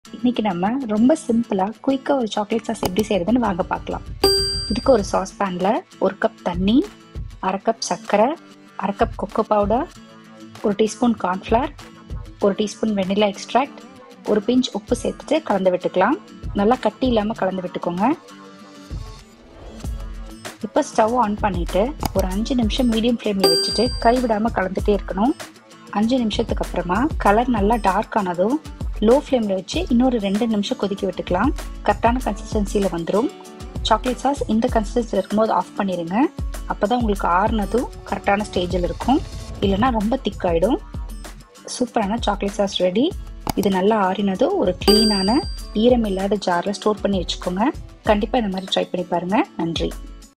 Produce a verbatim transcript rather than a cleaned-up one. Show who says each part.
Speaker 1: இன்னைக்கு நம்ம ரொம்ப சிம்பிளா குயிக்கா ஒரு சாக்லேட் சாஸ் எப்படி செய்யறதுன்னு வாங்க பார்க்கலாம். இதுக்கு ஒரு சாஸ் பேன்ல ஒரு கப் தண்ணி, அரை கப் சர்க்கரை, அரை கப் கொக்கோ பவுடர், ஒரு டீஸ்பூன் கார்ன்ஃப்ளவர், ஒரு டீஸ்பூன் வெனிலா எக்ஸ்ட்ராக்ட், ஒரு பிஞ்ச் உப்பு சேர்த்துட்டு கலந்து விட்டுக்கலாம். நல்லா கட்டி இல்லாம கலந்து விட்டுக்கோங்க. இப்போ ஸ்டவ் ஆன் பண்ணிட்டு ஒரு அஞ்சு நிமிஷம் மீடியம் ஃப்ளேம்ல வச்சுட்டு கைவிடாம கலந்துட்டே இருக்கணும். அஞ்சு நிமிஷத்துக்கு அப்புறமா கலர் நல்லா டார்க் ஆனதும் லோ ஃப்ளேமில் வச்சு இன்னொரு ரெண்டு நிமிஷம் கொதிக்க விட்டுக்கலாம். கரெக்டான கன்சிஸ்டன்சியில் வந்துடும். சாக்லேட் சாஸ் இந்த கன்சிஸ்டன்சியில் இருக்கும்போது ஆஃப் பண்ணிடுங்க. அப்போ தான் உங்களுக்கு ஆறுனதும் கரெக்டான ஸ்டேஜில் இருக்கும். இல்லைனா ரொம்ப திக்காயிடும். சூப்பரான சாக்லேட் சாஸ் ரெடி. இது நல்லா ஆறினதும் ஒரு க்ளீனான ஈரம் இல்லாத ஜாரில் ஸ்டோர் பண்ணி வச்சுக்கோங்க. கண்டிப்பாக இந்த மாதிரி ட்ரை பண்ணி பாருங்கள். நன்றி.